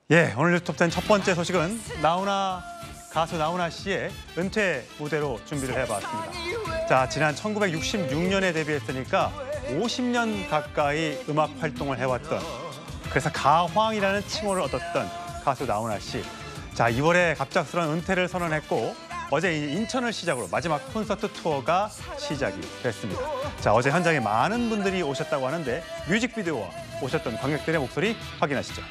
예, 오늘 뉴스톱10 첫 번째 소식은 가수 나훈아 씨의 은퇴 무대로 준비를 해봤습니다. 자, 지난 1966년에 데뷔했으니까 50년 가까이 음악 활동을 해왔던, 그래서 가황이라는 칭호를 얻었던 가수 나훈아 씨. 자, 2월에 갑작스러운 은퇴를 선언했고 어제 인천을 시작으로 마지막 콘서트 투어가 시작이 됐습니다. 자, 어제 현장에 많은 분들이 오셨다고 하는데 뮤직비디오와 오셨던 관객들의 목소리 확인하시죠.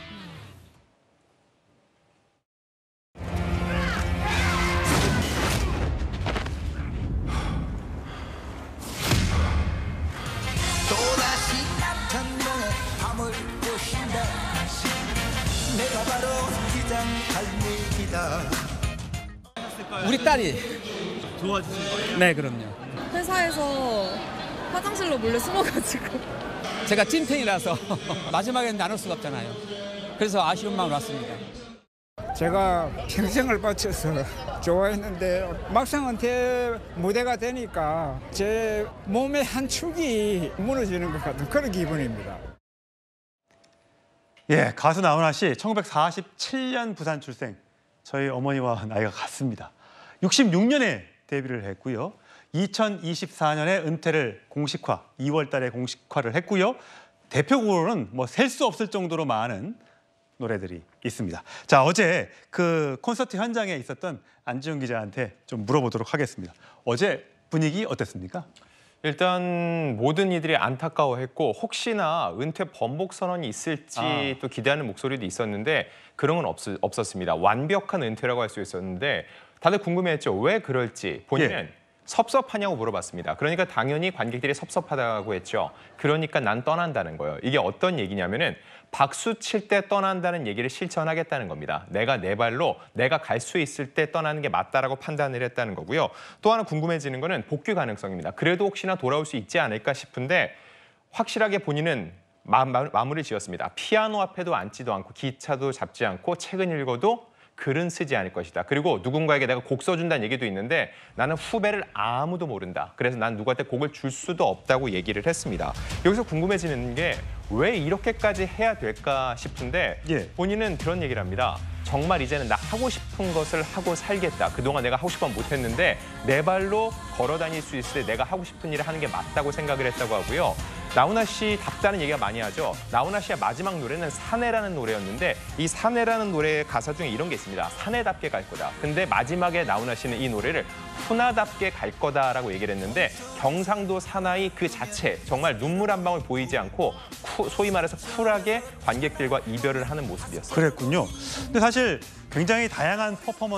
내가 바로 기장 갈매기다. 우리 딸이 도와주신 거예요? 네, 그럼요. 회사에서 화장실로 몰래 숨어가지고 제가 찐팬이라서 마지막엔 나눌 수가 없잖아요. 그래서 아쉬운 마음으로 왔습니다. 제가 평생을 바쳐서 좋아했는데 막상 은퇴 무대가 되니까 제 몸의 한 축이 무너지는 것 같은 그런 기분입니다. 예, 가수 나훈아 씨 1947년 부산 출생. 저희 어머니와 나이가 같습니다. 66년에 데뷔를 했고요. 2024년에 은퇴를 공식화, 2월 달에 공식화를 했고요. 대표곡으로는 뭐 셀 수 없을 정도로 많은 노래들이 있습니다. 자, 어제 그 콘서트 현장에 있었던 안지훈 기자한테 좀 물어보도록 하겠습니다. 어제 분위기 어땠습니까? 일단 모든 이들이 안타까워했고 혹시나 은퇴 번복 선언이 있을지 또 기대하는 목소리도 있었는데 그런 건 없었습니다. 완벽한 은퇴라고 할 수 있었는데 다들 궁금해했죠. 왜 그럴지. 본인은 섭섭하냐고 물어봤습니다. 그러니까 당연히 관객들이 섭섭하다고 했죠. 그러니까 난 떠난다는 거예요. 이게 어떤 얘기냐면은 박수 칠 때 떠난다는 얘기를 실천하겠다는 겁니다. 내가 내 발로 내가 갈 수 있을 때 떠나는 게 맞다라고 판단을 했다는 거고요. 또 하나 궁금해지는 거는 복귀 가능성입니다. 그래도 혹시나 돌아올 수 있지 않을까 싶은데 확실하게 본인은 마무리를 지었습니다. 피아노 앞에도 앉지도 않고 기차도 잡지 않고 책은 읽어도 글은 쓰지 않을 것이다. 그리고 누군가에게 내가 곡 써준다는 얘기도 있는데 나는 후배를 아무도 모른다. 그래서 난 누구한테 곡을 줄 수도 없다고 얘기를 했습니다. 여기서 궁금해지는 게 왜 이렇게까지 해야 될까 싶은데 본인은 그런 얘기를 합니다. 정말 이제는 나 하고 싶은 것을 하고 살겠다. 그동안 내가 하고 싶은 건 못했는데 내 발로 걸어 다닐 수 있을 때 내가 하고 싶은 일을 하는 게 맞다고 생각을 했다고 하고요. 나훈아 씨 답다는 얘기가 많이 하죠. 나훈아 씨의 마지막 노래는 사내라는 노래였는데 이 사내라는 노래의 가사 중에 이런 게 있습니다. 사내답게 갈 거다. 근데 마지막에 나훈아 씨는 이 노래를 훈아답게 갈 거다라고 얘기를 했는데 경상도 사나이 그 자체 정말 눈물 한 방울 보이지 않고 소위 말해서 쿨하게 관객들과 이별을 하는 모습이었어요. 그랬군요. 근데 사실 굉장히 다양한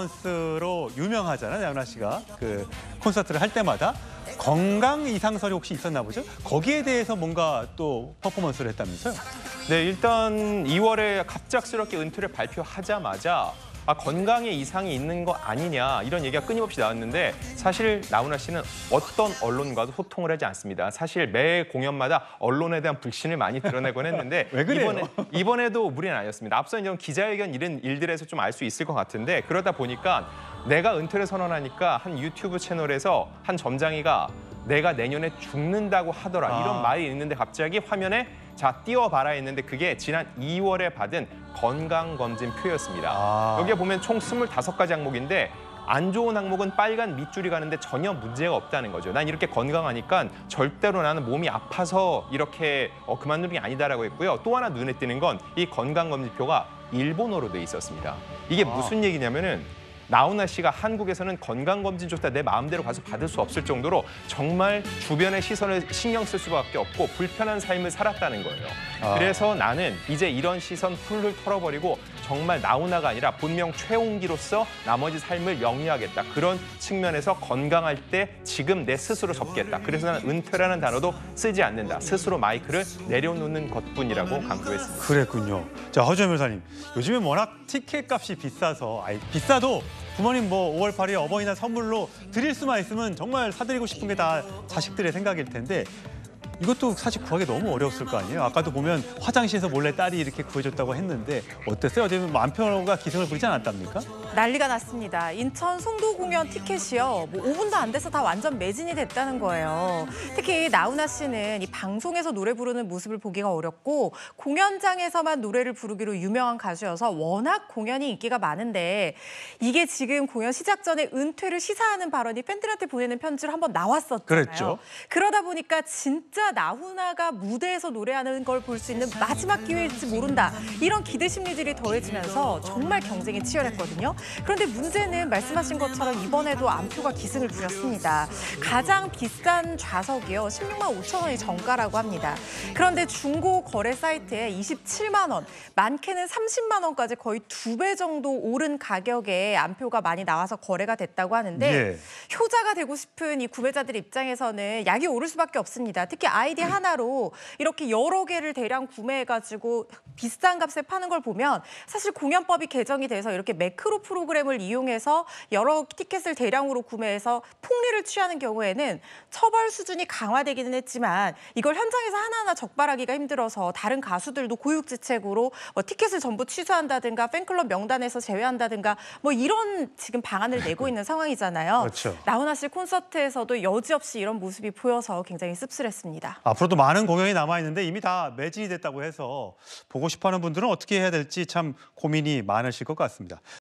퍼포먼스로 유명하잖아요, 나훈아 씨가. 그 콘서트를 할 때마다 건강 이상설이 혹시 있었나 보죠? 거기에 대해서 뭔가 또 퍼포먼스를 했다면서요? 네, 일단 2월에 갑작스럽게 은퇴를 발표하자마자 건강에 이상이 있는 거 아니냐 이런 얘기가 끊임없이 나왔는데 사실 나훈아 씨는 어떤 언론과도 소통을 하지 않습니다. 사실 매 공연마다 언론에 대한 불신을 많이 드러내곤 했는데 왜 그래요? 이번에도 무리는 아니었습니다. 앞서 이런 기자회견 이런 일들에서 좀 알 수 있을 것 같은데 그러다 보니까 내가 은퇴를 선언하니까 한 유튜브 채널에서 한 점장이가 내가 내년에 죽는다고 하더라 이런 말이 있는데 갑자기 화면에 자 띄워봐라 했는데 그게 지난 2월에 받은 건강검진표였습니다. 여기에 보면 총 25가지 항목인데 안 좋은 항목은 빨간 밑줄이 가는데 전혀 문제가 없다는 거죠. 난 이렇게 건강하니까 절대로 나는 몸이 아파서 이렇게 그만두는 게 아니다라고 했고요. 또 하나 눈에 띄는 건 이 건강검진표가 일본어로 돼 있었습니다. 이게 무슨 얘기냐면은 나훈아 씨가 한국에서는 건강검진조차 내 마음대로 가서 받을 수 없을 정도로 정말 주변의 시선을 신경 쓸 수밖에 없고 불편한 삶을 살았다는 거예요. 그래서 나는 이제 이런 시선 훌훌 털어버리고 정말 나훈아가 아니라 본명 최홍기로서 나머지 삶을 영위하겠다. 그런 측면에서 건강할 때 지금 내 스스로 접겠다. 그래서 나는 은퇴라는 단어도 쓰지 않는다. 스스로 마이크를 내려놓는 것뿐이라고 강조했습니다. 그랬군요. 자, 허주현 변호사님. 요즘에 워낙 티켓 값이 비싸서 비싸도 부모님 뭐 5월 8일 어버이날 선물로 드릴 수만 있으면 정말 사드리고 싶은 게 다 자식들의 생각일 텐데 이것도 사실 구하기 너무 어려웠을 거 아니에요. 아까도 보면 화장실에서 몰래 딸이 이렇게 구해줬다고 했는데 어땠어요? 어제 안표가 기승을 부리지 않았답니까? 난리가 났습니다. 인천 송도 공연 티켓이요. 뭐 5분도 안 돼서 다 완전 매진이 됐다는 거예요. 특히 나훈아 씨는 이 방송에서 노래 부르는 모습을 보기가 어렵고 공연장에서만 노래를 부르기로 유명한 가수여서 워낙 공연이 인기가 많은데 이게 지금 공연 시작 전에 은퇴를 시사하는 발언이 팬들한테 보내는 편지로 한번 나왔었잖아요. 그랬죠. 그러다 보니까 진짜 나훈아가 무대에서 노래하는 걸 볼 수 있는 마지막 기회일지 모른다. 이런 기대 심리들이 더해지면서 정말 경쟁이 치열했거든요. 그런데 문제는 말씀하신 것처럼 이번에도 안표가 기승을 부렸습니다. 가장 비싼 좌석이요. 16만 5천 원이 정가라고 합니다. 그런데 중고 거래 사이트에 27만 원, 많게는 30만 원까지 거의 2배 정도 오른 가격에 안표가 많이 나와서 거래가 됐다고 하는데 예. 효자가 되고 싶은 이 구매자들 입장에서는 약이 오를 수밖에 없습니다. 특히 아이디 하나로 이렇게 여러 개를 대량 구매해가지고 비싼 값에 파는 걸 보면 사실 공연법이 개정이 돼서 이렇게 매크로 프로그램을 이용해서 여러 티켓을 대량으로 구매해서 폭리를 취하는 경우에는 처벌 수준이 강화되기는 했지만 이걸 현장에서 하나하나 적발하기가 힘들어서 다른 가수들도 고육지책으로 뭐 티켓을 전부 취소한다든가 팬클럽 명단에서 제외한다든가 뭐 이런 지금 방안을 내고 있는 상황이잖아요. 그렇죠. 나훈아 씨 콘서트에서도 여지없이 이런 모습이 보여서 굉장히 씁쓸했습니다. 앞으로도 많은 공연이 남아있는데 이미 다 매진이 됐다고 해서 보고 싶어하는 분들은 어떻게 해야 될지 참 고민이 많으실 것 같습니다.